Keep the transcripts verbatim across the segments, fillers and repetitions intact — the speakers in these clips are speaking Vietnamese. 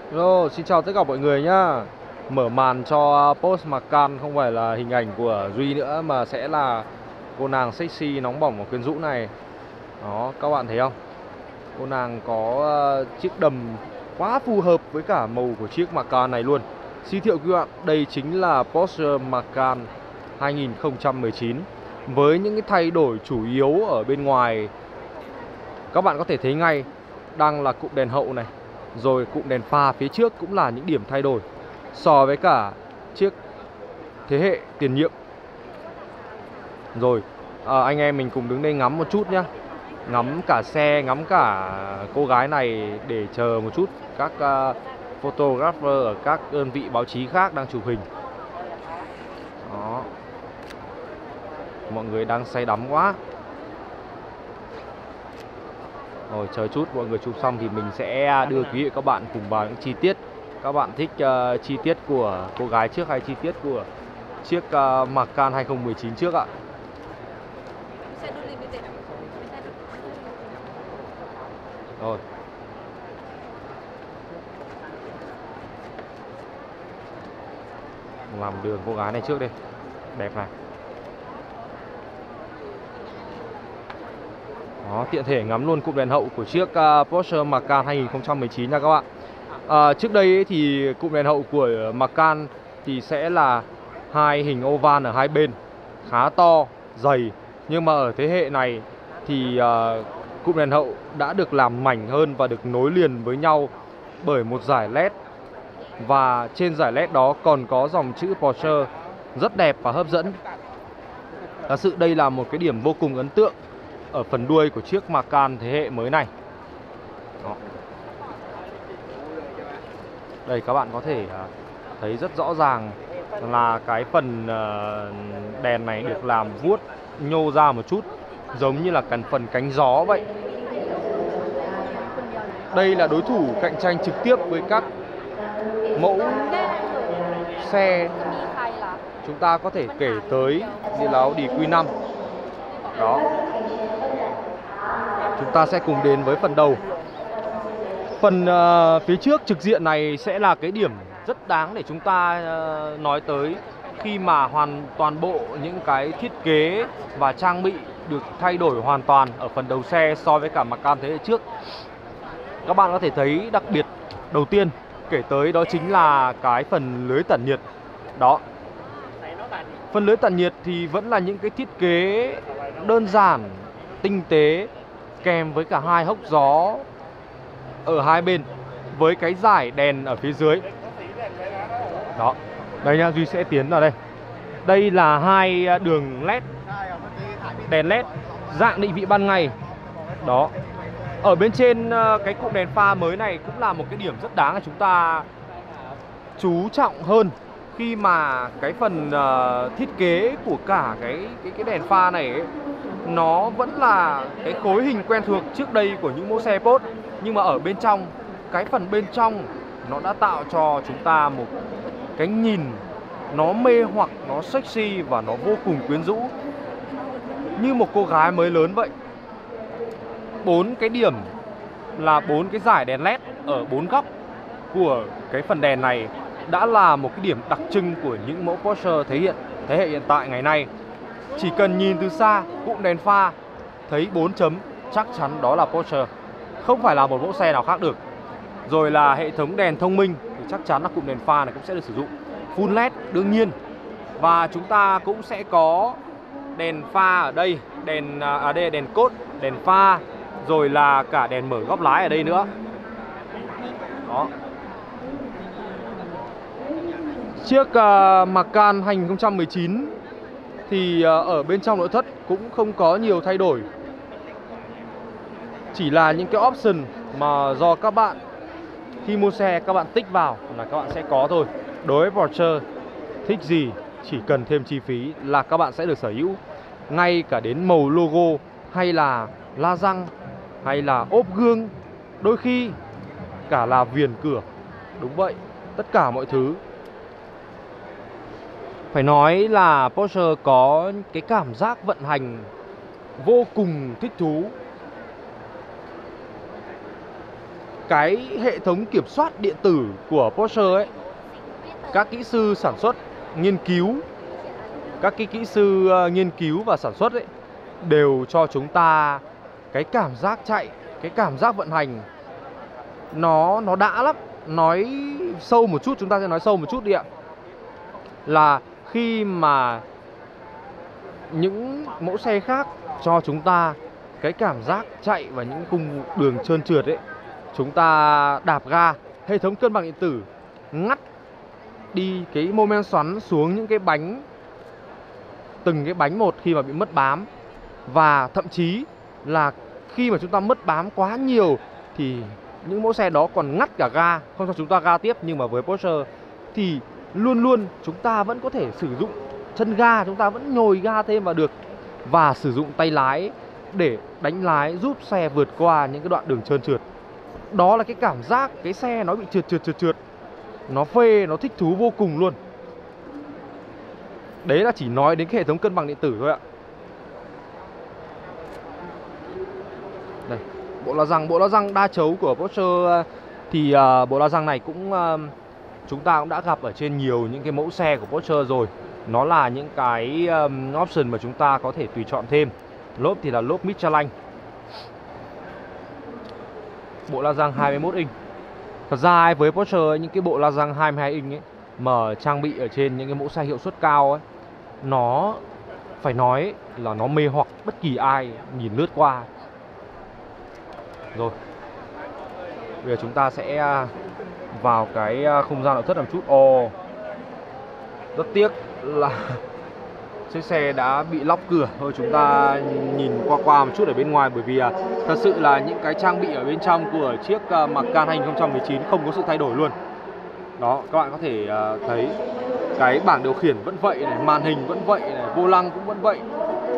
Hello, xin chào tất cả mọi người nhá. Mở màn cho Porsche Macan không phải là hình ảnh của Duy nữa mà sẽ là cô nàng sexy nóng bỏng và quyến rũ này. Đó, các bạn thấy không? Cô nàng có uh, chiếc đầm quá phù hợp với cả màu của chiếc Macan này luôn. Giới thiệu các bạn, đây chính là Porsche Macan hai nghìn không trăm mười chín. Với những cái thay đổi chủ yếu ở bên ngoài, các bạn có thể thấy ngay đang là cụm đèn hậu này, rồi cụm đèn pha phía trước cũng là những điểm thay đổi so với cả chiếc thế hệ tiền nhiệm. Rồi à, anh em mình cùng đứng đây ngắm một chút nhá. Ngắm cả xe, ngắm cả cô gái này để chờ một chút các uh, photographer ở các đơn vị báo chí khác đang chụp hình. Đó, mọi người đang say đắm quá. Rồi chờ chút mọi người chụp xong thì mình sẽ đưa quý vị các bạn cùng vào những chi tiết. Các bạn thích uh, chi tiết của cô gái trước hay chi tiết của chiếc uh, Macan hai không một chín trước ạ? Rồi, làm đường cô gái này trước đi. Đẹp này. Đó, tiện thể ngắm luôn cụm đèn hậu của chiếc uh, Porsche Macan hai nghìn không trăm mười chín nha các bạn. À, trước đây ấy, thì cụm đèn hậu của Macan thì sẽ là hai hình oval ở hai bên, khá to, dày. Nhưng mà ở thế hệ này thì uh, cụm đèn hậu đã được làm mảnh hơn và được nối liền với nhau bởi một dải led. Và trên dải led đó còn có dòng chữ Porsche rất đẹp và hấp dẫn. Thật sự đây là một cái điểm vô cùng ấn tượng ở phần đuôi của chiếc Macan thế hệ mới này. Đó. Đây các bạn có thể thấy rất rõ ràng là cái phần đèn này được làm vuốt nhô ra một chút, giống như là cần phần cánh gió vậy. Đây là đối thủ cạnh tranh trực tiếp với các mẫu xe chúng ta có thể kể tới như là Audi Q năm. Đó. Chúng ta sẽ cùng đến với phần đầu. Phần uh, phía trước trực diện này sẽ là cái điểm rất đáng để chúng ta uh, nói tới khi mà hoàn toàn bộ những cái thiết kế và trang bị được thay đổi hoàn toàn ở phần đầu xe so với cả Macan thế hệ trước. Các bạn có thể thấy đặc biệt đầu tiên kể tới đó chính là cái phần lưới tản nhiệt. Đó. Phần lưới tản nhiệt thì vẫn là những cái thiết kế đơn giản, tinh tế, kèm với cả hai hốc gió ở hai bên với cái dải đèn ở phía dưới. Đó. Đây nha, Duy sẽ tiến vào đây. Đây là hai đường led, đèn led dạng định vị ban ngày. Đó. Ở bên trên cái cụm đèn pha mới này cũng là một cái điểm rất đáng là chúng ta chú trọng hơn, khi mà cái phần uh, thiết kế của cả cái cái cái đèn pha này ấy, nó vẫn là cái khối hình quen thuộc trước đây của những mẫu xe Porsche, nhưng mà ở bên trong, cái phần bên trong nó đã tạo cho chúng ta một cái nhìn nó mê hoặc, nó sexy và nó vô cùng quyến rũ, như một cô gái mới lớn vậy. Bốn cái điểm là bốn cái dải đèn led ở bốn góc của cái phần đèn này đã là một cái điểm đặc trưng của những mẫu Porsche thế hiện thế hệ hiện tại ngày nay. Chỉ cần nhìn từ xa cụm đèn pha thấy bốn chấm chắc chắn đó là Porsche, không phải là một mẫu xe nào khác được. Rồi là hệ thống đèn thông minh thì chắc chắn là cụm đèn pha này cũng sẽ được sử dụng full led đương nhiên. Và chúng ta cũng sẽ có đèn pha ở đây, đèn à đây là đèn cốt, đèn pha, rồi là cả đèn mở góc lái ở đây nữa. Đó. Chiếc uh, Macan hai nghìn không trăm mười chín thì uh, ở bên trong nội thất cũng không có nhiều thay đổi. Chỉ là những cái option mà do các bạn khi mua xe các bạn tích vào là các bạn sẽ có thôi. Đối với Porsche, thích gì chỉ cần thêm chi phí là các bạn sẽ được sở hữu. Ngay cả đến màu logo, hay là la răng, hay là ốp gương, đôi khi cả là viền cửa. Đúng vậy, tất cả mọi thứ. Phải nói là Porsche có cái cảm giác vận hành vô cùng thích thú. cái hệ thống kiểm soát điện tử của Porsche ấy, các kỹ sư sản xuất, nghiên cứu, các cái kỹ sư uh, nghiên cứu và sản xuất ấy đều cho chúng ta cái cảm giác chạy, cái cảm giác vận hành nó nó đã lắm. Nói sâu một chút, chúng ta sẽ nói sâu một chút đi ạ. Là khi mà những mẫu xe khác cho chúng ta cái cảm giác chạy và những cung đường trơn trượt ấy, chúng ta đạp ga, hệ thống cân bằng điện tử ngắt đi cái mô men xoắn xuống những cái bánh, từng cái bánh một khi mà bị mất bám. Và thậm chí là khi mà chúng ta mất bám quá nhiều thì những mẫu xe đó còn ngắt cả ga, không cho chúng ta ga tiếp. Nhưng mà với Porsche thì luôn luôn chúng ta vẫn có thể sử dụng chân ga, chúng ta vẫn nhồi ga thêm vào được, và sử dụng tay lái để đánh lái giúp xe vượt qua những cái đoạn đường trơn trượt. Đó là cái cảm giác cái xe nó bị trượt trượt trượt trượt, nó phê, nó thích thú vô cùng luôn. Đấy là chỉ nói đến cái hệ thống cân bằng điện tử thôi ạ. Đây, bộ la răng, bộ la răng đa chấu của Porsche thì uh, bộ la răng này cũng uh, chúng ta cũng đã gặp ở trên nhiều những cái mẫu xe của Porsche rồi. Nó là những cái um, option mà chúng ta có thể tùy chọn thêm. Lốp thì là lốp Michelin. Bộ la răng hai mươi mốt inch. Thật ra ấy, với Porsche ấy, những cái bộ la răng hai mươi hai inch ấy mà trang bị ở trên những cái mẫu xe hiệu suất cao ấy, nó phải nói ấy, là nó mê hoặc bất kỳ ai nhìn lướt qua. Rồi, bây giờ chúng ta sẽ vào cái không gian nội thất làm chút. Ồ, rất tiếc là chiếc xe đã bị lóc cửa. Thôi chúng ta nhìn qua qua một chút ở bên ngoài, bởi vì thật sự là những cái trang bị ở bên trong của chiếc Macan hai không một chín không có sự thay đổi luôn. Đó, các bạn có thể thấy cái bảng điều khiển vẫn vậy này, màn hình vẫn vậy này, vô lăng cũng vẫn vậy.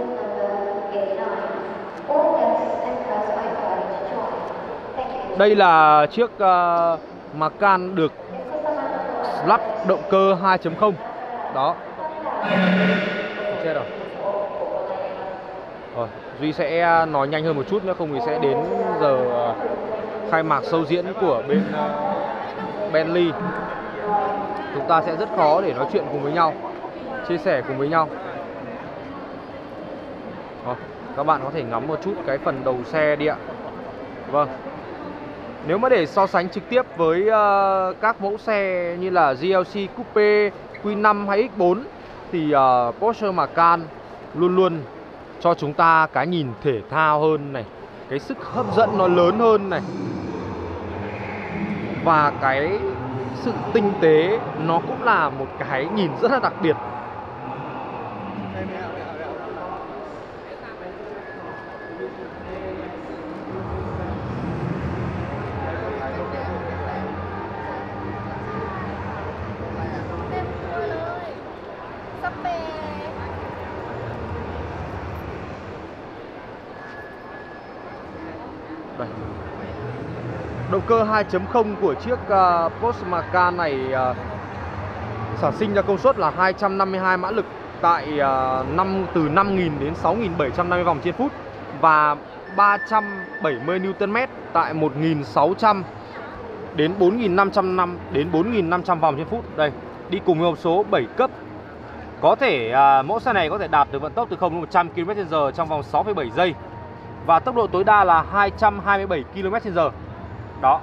Đây là chiếc uh, Macan được lắp động cơ hai chấm không. Đó. Chết rồi. Rồi, Duy sẽ nói nhanh hơn một chút nữa, không thì sẽ đến giờ uh, khai mạc show diễn của bên uh, Bentley. Chúng ta sẽ rất khó để nói chuyện cùng với nhau, chia sẻ cùng với nhau. Rồi, các bạn có thể ngắm một chút cái phần đầu xe đi ạ. Vâng. Nếu mà để so sánh trực tiếp với uh, các mẫu xe như là giê lờ xê Coupe, Q năm hay X bốn thì uh, Porsche Macan luôn luôn cho chúng ta cái nhìn thể thao hơn này, cái sức hấp dẫn nó lớn hơn này, và cái sự tinh tế nó cũng là một cái nhìn rất là đặc biệt. Đây. Động cơ hai chấm không của chiếc uh, Porsche Macan này uh, sản sinh ra công suất là hai trăm năm mươi hai mã lực tại uh, năm từ năm nghìn đến sáu nghìn bảy trăm năm mươi vòng trên phút, và ba trăm bảy mươi Newton mét tại một nghìn sáu trăm đến bốn nghìn năm trăm năm đến bốn nghìn năm trăm vòng trên phút. Đây, đi cùng với hộp số bảy cấp. Có thể uh, mẫu xe này có thể đạt được vận tốc từ không đến một trăm ki lô mét trên giờ trong vòng sáu phẩy bảy giây. Và tốc độ tối đa là hai trăm hai mươi bảy ki lô mét trên giờ. Đó.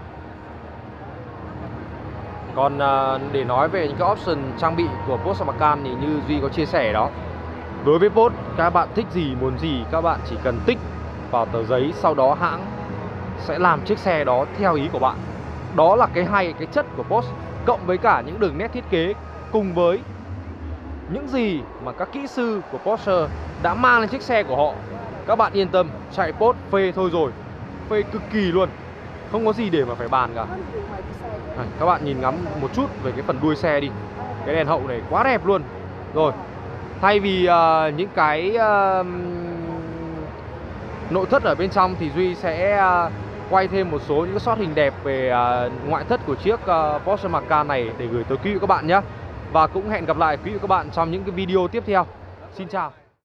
Còn uh, để nói về những cái option trang bị của Porsche Macan thì như Duy có chia sẻ đó. Đối với Porsche, các bạn thích gì, muốn gì, các bạn chỉ cần tích vào tờ giấy, sau đó hãng sẽ làm chiếc xe đó theo ý của bạn. Đó là cái hay, cái chất của Porsche, cộng với cả những đường nét thiết kế, cùng với những gì mà các kỹ sư của Porsche đã mang lên chiếc xe của họ. Các bạn yên tâm, chạy Porsche phê thôi rồi, phê cực kỳ luôn, không có gì để mà phải bàn cả. À, các bạn nhìn ngắm một chút về cái phần đuôi xe đi, cái đèn hậu này quá đẹp luôn. Rồi, thay vì uh, những cái uh, nội thất ở bên trong thì Duy sẽ uh, quay thêm một số những cái shot hình đẹp về uh, ngoại thất của chiếc uh, Porsche Macan này để gửi tới quý vị các bạn nhé. Và cũng hẹn gặp lại quý vị các bạn trong những cái video tiếp theo. Xin chào.